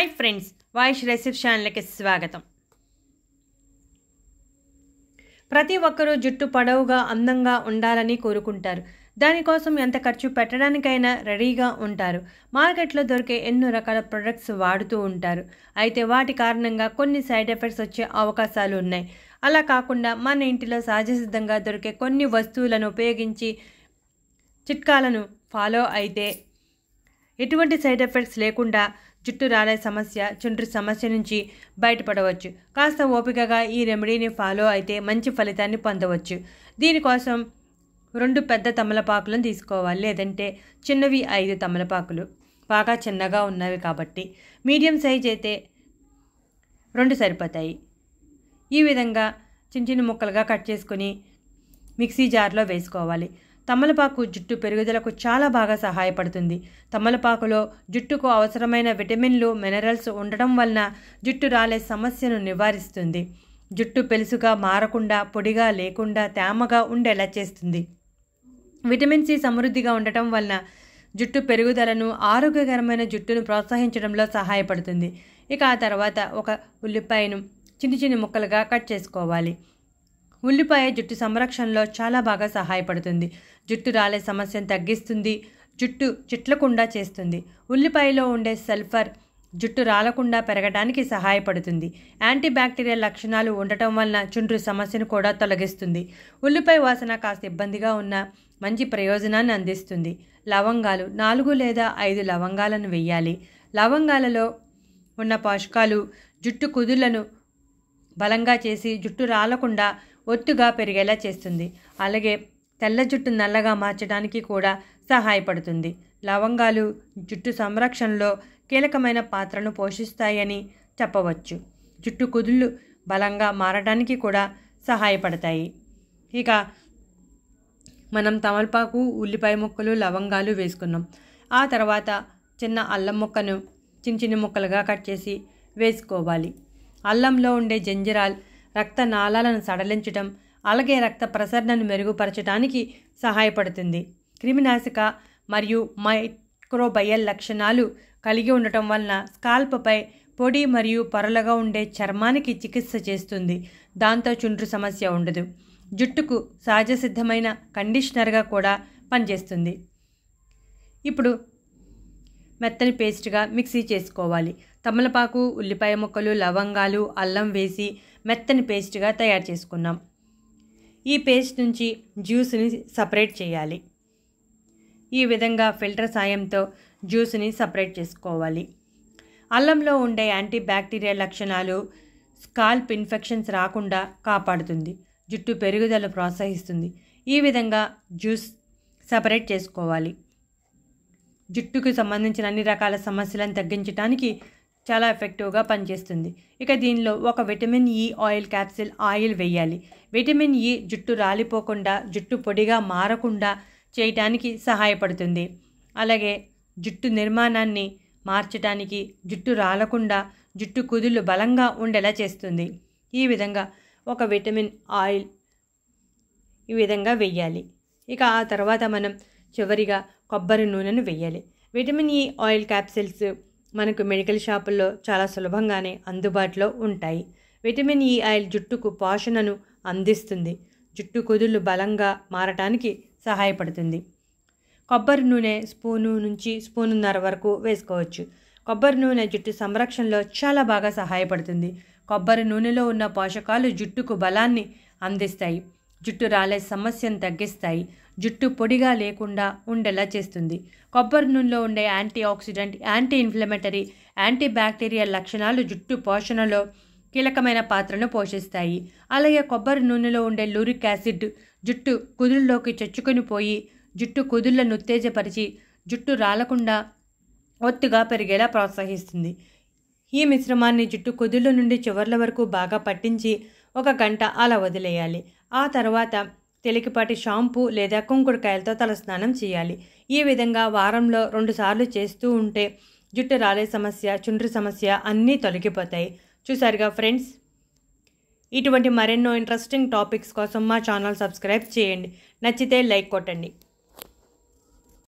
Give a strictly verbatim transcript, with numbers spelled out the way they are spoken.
Hi friends, voice recipe ఛానల్కి స్వాగతం. ప్రతి ఒక్కరూ జుట్టు పొడవుగా అందంగా ఉండాలని కోరుకుంటారు. దానికోసం ఎంత ఖర్చు పెట్టడానికైనా రెడీగా ఉంటారు. మార్కెట్లో దొరికే ఎన్నో రకాల ప్రొడక్ట్స్ వాడుతూ ఉంటారు. అయితే వాటి కారణంగా కొన్ని సైడ్ ఎఫెక్ట్స్ వచ్చే అవకాశాలు ఉన్నాయి. అలా కాకుండా మన ఇంటిలో సహజసిద్ధంగా దొరికే కొన్ని వస్తువులను ఉపయోగించి చిట్కాలను ఫాలో అయితే ఎటువంటి సైడ్ ఎఫెక్ట్స్ లేకుండా జుట్టు రాలే సమస్య, చుండ్రు సమస్య నుంచి బయటపడవచ్చు. కాస్త ఓపికగా ఈ రెమెడీని ఫాలో అయితే మంచి ఫలితాన్ని పొందవచ్చు. దీనికోసం రెండు పెద్ద తమలపాకులను తీసుకోవాలి, లేదంటే చిన్నవి ఐదు తమలపాకులు. బాగా చిన్నగా ఉన్నవి కాబట్టి మీడియం సైజ్ అయితే రెండు సరిపోతాయి. ఈ విధంగా చిన్న చిన్న ముక్కలుగా కట్ చేసుకుని మిక్సీ జార్లో వేసుకోవాలి. తమలపాకు జుట్టు పెరుగుదలకు చాలా బాగా సహాయపడుతుంది. తమలపాకులో జుట్టుకు అవసరమైన విటమిన్లు, మినరల్స్ ఉండటం వలన జుట్టు రాలే సమస్యను నివారిస్తుంది. జుట్టు పెలుసుగా మారకుండా, పొడిగా లేకుండా తేమగా ఉండేలా చేస్తుంది. విటమిన్ సి సమృద్ధిగా ఉండటం వలన జుట్టు పెరుగుదలను, ఆరోగ్యకరమైన జుట్టును ప్రోత్సహించడంలో సహాయపడుతుంది. ఇక ఆ తర్వాత ఒక ఉల్లిపాయను చిన్న చిన్న ముక్కలుగా కట్ చేసుకోవాలి. ఉల్లిపాయ జుట్టు సంరక్షణలో చాలా బాగా సహాయపడుతుంది. జుట్టు రాలే సమస్యను తగ్గిస్తుంది. జుట్టు చిట్లకుండా చేస్తుంది. ఉల్లిపాయలో ఉండే సల్ఫర్ జుట్టు రాలకుండా పెరగడానికి సహాయపడుతుంది. యాంటీ బ్యాక్టీరియల్ లక్షణాలు ఉండటం వలన చుండ్రు సమస్యను కూడా తొలగిస్తుంది. ఉల్లిపాయ వాసన కాస్త ఇబ్బందిగా ఉన్న మంచి ప్రయోజనాన్ని అందిస్తుంది. లవంగాలు నాలుగు లేదా ఐదు లవంగాలను వేయాలి. లవంగాలలో ఉన్న పోషకాలు జుట్టు కుదుళ్లను బలంగా చేసి జుట్టు రాలకుండా ఒత్తుగా పెరిగేలా చేస్తుంది. అలాగే తెల్ల జుట్టు నల్లగా మార్చడానికి కూడా సహాయపడుతుంది. లవంగాలు జుట్టు సంరక్షణలో కీలకమైన పాత్రను పోషిస్తాయని చెప్పవచ్చు. జుట్టు కుదుళ్ళు బలంగా మారడానికి కూడా సహాయపడతాయి. ఇక మనం తమలపాకు, ఉల్లిపాయ ముక్కలు, లవంగాలు వేసుకున్నాం. ఆ తర్వాత చిన్న అల్లం ముక్కను చిన్న చిన్న ముక్కలుగా కట్ చేసి వేసుకోవాలి. అల్లంలో ఉండే జంజరాల్ రక్త నాళాలను సడలించడం, అలాగే రక్త ప్రసరణను మెరుగుపరచడానికి సహాయపడుతుంది. క్రిమినాశక మరియు మైక్రోబయల్ లక్షణాలు కలిగి ఉండటం వలన స్కాల్ప్పై పొడి మరియు పొరలుగా ఉండే చర్మానికి చికిత్స చేస్తుంది. దాంతో చుండ్రు సమస్య ఉండదు. జుట్టుకు సహజసిద్ధమైన కండిషనర్గా కూడా పనిచేస్తుంది. ఇప్పుడు మెత్తని పేస్ట్గా మిక్సీ చేసుకోవాలి. తమలపాకు, ఉల్లిపాయ ముక్కలు, లవంగాలు, అల్లం వేసి మెత్తని పేస్ట్గా తయారు చేసుకున్నాం. ఈ పేస్ట్ నుంచి జ్యూస్ని సపరేట్ చేయాలి. ఈ విధంగా ఫిల్టర్ సాయంతో జ్యూస్ని సపరేట్ చేసుకోవాలి. అల్లంలో ఉండే యాంటీ బ్యాక్టీరియల్ లక్షణాలు స్కాల్ప్ ఇన్ఫెక్షన్స్ రాకుండా కాపాడుతుంది. జుట్టు పెరుగుదల ప్రోత్సహిస్తుంది. ఈ విధంగా జ్యూస్ సపరేట్ చేసుకోవాలి. జుట్టుకు సంబంధించిన అన్ని రకాల సమస్యలను తగ్గించడానికి చాలా ఎఫెక్టివ్గా పనిచేస్తుంది. ఇక దీనిలో ఒక vitamin E oil capsule oil వేయాలి. విటమిన్ ఈ జుట్టు రాలిపోకుండా, జుట్టు పొడిగా మారకుండా చేయటానికి సహాయపడుతుంది. అలాగే జుట్టు నిర్మాణాన్ని మార్చడానికి, జుట్టు రాలకుండా, జుట్టు కుదుళ్ళు బలంగా ఉండేలా చేస్తుంది. ఈ విధంగా ఒక విటమిన్ ఆయిల్ ఈ విధంగా వేయాలి. ఇక ఆ తర్వాత మనం చివరిగా కొబ్బరి నూనెను వేయాలి. విటమిన్ ఈ ఆయిల్ క్యాప్సిల్స్ మనకు మెడికల్ షాపుల్లో చాలా సులభంగానే అందుబాటులో ఉంటాయి. విటమిన్ ఈ ఆయిల్ జుట్టుకు పోషణను అందిస్తుంది. జుట్టు కుదుళ్ళు బలంగా మారటానికి సహాయపడుతుంది. కొబ్బరి నూనె స్పూను నుంచి స్పూనున్నర వరకు వేసుకోవచ్చు. కొబ్బరి నూనె జుట్టు సంరక్షణలో చాలా బాగా సహాయపడుతుంది. కొబ్బరి నూనెలో ఉన్న పోషకాలు జుట్టుకు బలాన్ని అందిస్తాయి. జుట్టు రాలే సమస్యను తగ్గిస్తాయి. జుట్టు పొడిగా లేకుండా ఉండేలా చేస్తుంది. కొబ్బరి నూనెలో ఉండే antioxidant, anti inflammatory, antibacterial లక్షణాలు జుట్టు పోషణలో కీలకమైన పాత్రను పోషిస్తాయి. అలాగే కొబ్బరి నూనెలో ఉండే లూరిక్ యాసిడ్ జుట్టు కుదుళ్ళలోకి చొచ్చుకొని పోయి జుట్టు కుదుళ్లను ఉత్తేజపరిచి జుట్టు రాలకుండా ఒత్తుగా పెరిగేలా ప్రోత్సహిస్తుంది. ఈ మిశ్రమాన్ని జుట్టు కుదుళ్ళ నుండి చివర్ల వరకు బాగా పట్టించి ఒక గంట అలా వదిలేయాలి. ఆ తర్వాత తేలికపాటి షాంపూ లేదా కుంకుడుకాయలతో తలస్నానం చేయాలి. ఈ విధంగా వారంలో రెండు సార్లు చేస్తూ ఉంటే జుట్టు రాలే సమస్య, చుండ్రు సమస్య అన్నీ తొలగిపోతాయి. చూసారుగా ఫ్రెండ్స్, ఇటువంటి మరెన్నో ఇంట్రెస్టింగ్ టాపిక్స్ కోసం మా ఛానల్ సబ్స్క్రైబ్ చేయండి. నచ్చితే లైక్ కొట్టండి.